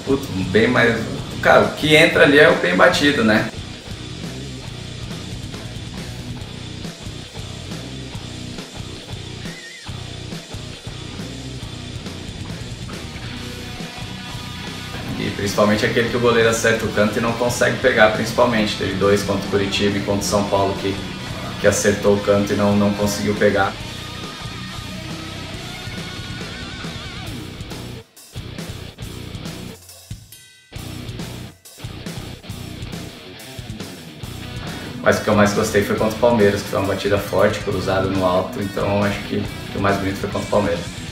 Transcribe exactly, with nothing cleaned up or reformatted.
Putz, bem mais... Cara, o que entra ali é o bem batido, né? E principalmente aquele que o goleiro acerta o canto e não consegue pegar, principalmente. Teve dois contra o Curitiba e contra o São Paulo que, que acertou o canto e não, não conseguiu pegar. Mas o que eu mais gostei foi contra o Palmeiras, que foi uma batida forte, cruzada no alto, então acho que o mais bonito foi contra o Palmeiras.